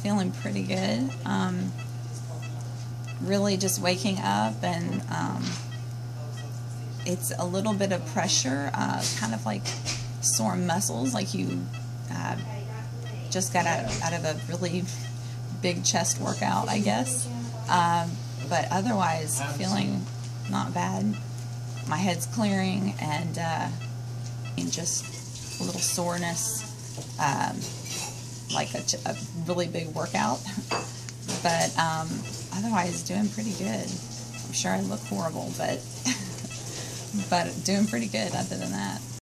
feeling pretty good. Really just waking up, and it's a little bit of pressure, kind of like sore muscles, like you just got out of a really big chest workout, I guess. But otherwise, feeling not bad. My head's clearing, and just a little soreness, like a really big workout. But otherwise, doing pretty good. I'm sure I look horrible, but doing pretty good other than that.